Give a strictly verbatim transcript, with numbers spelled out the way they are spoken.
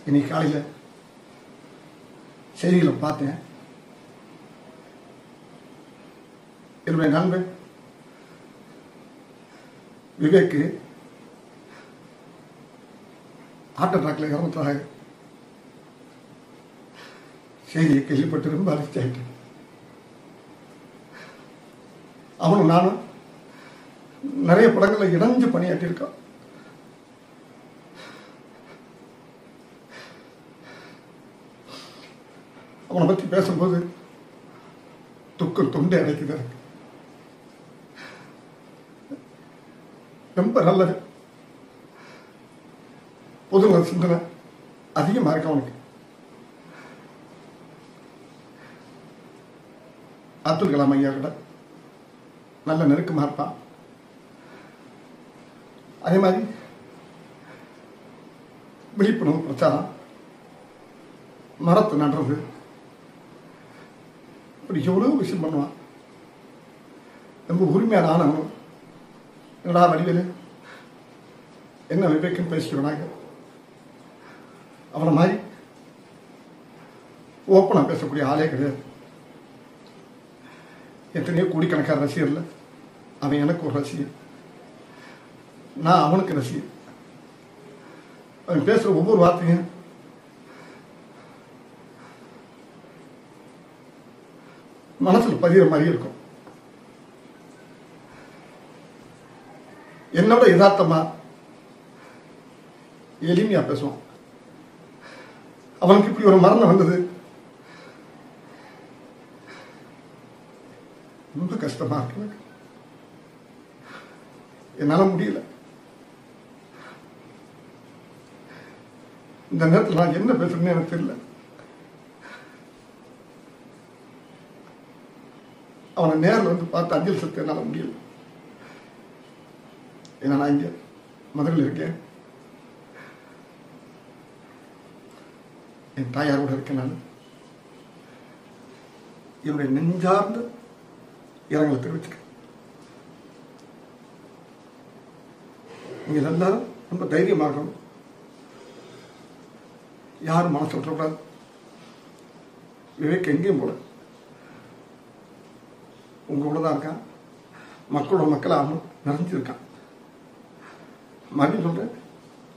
இன்னைக்கு காலையில் செய்திகளை பார்த்தேன். என்னுடைய நண்பன் விவேக்கு ஹார்ட் அட்டாக்ல இறந்துட்டாங்க. செய்தியை கேள்விப்பட்டு ரொம்ப அதிர்ச்சி ஆயிட்டேன். அவனும் நானும் நிறைய படங்களில் இணைஞ்சு பணியாற்றியிருக்கான். அவனை பற்றி பேசும்போது துக்கம் தொண்டை அடைக்குது. எனக்கு ரொம்ப நல்லது. பொதுநல சிந்தனை அதிகமாக இருக்கு அவனுக்கு. அப்துல் கலாம் ஐயா கூட நல்ல நெருக்கமாக இருப்பான். அதே மாதிரி விழிப்புணர்வு பிரச்சாரம், மரத்தை நடுறது, இப்படி எவ்வளோ விஷயம் பண்ணுவான். ரொம்ப உரிமையான ஆனவனும் என்னடா வடிவேலு என்ன விவேக்குன்னு பேசிக்கிறாங்க. அவனை மாதிரி ஓப்பனாக பேசக்கூடிய ஆளே கிடையாது. எத்தனையோ கோடிக்கணக்கான ரசிகர்ல அவன் எனக்கு ஒரு ரசிகர், நான் அவனுக்கு ரசிகர். அவன் பேசுகிற ஒவ்வொரு வார்த்தையும் மனசில் பதிகிற மாதிரி இருக்கும். என்னோட யதார்த்தமா எளிமையா பேசுவான். அவனுக்கு இப்படி ஒரு மரணம் வந்தது ரொம்ப கஷ்டமா இருக்கு. என்னால முடியல. இந்த நேரத்தில் நான் என்ன பேசுறேன்னு எனக்கு தெரியல. அவனை நேரில் வந்து பார்த்து அஞ்சல் செலுத்த என்னால் முடியல. ஏன்னா நான் இங்கே மதுரையில் இருக்கேன், என் தாயாரோட இருக்கேன். நான் என்னுடைய நெஞ்சார்ந்த இரங்கலை தெரிவிச்சுக்கிறேன். நீங்க எல்லாரும் ரொம்ப தைரியமாக இருக்கணும். யாரும் மனசு விட்டுறக்கூடாது. விவேக் எங்கேயும் போல உங்களோட தான் இருக்கான். மக்களோட மக்கள் ஆகணும் நிறைஞ்சிருக்கான். மறுபடியும் சொல்றேன்,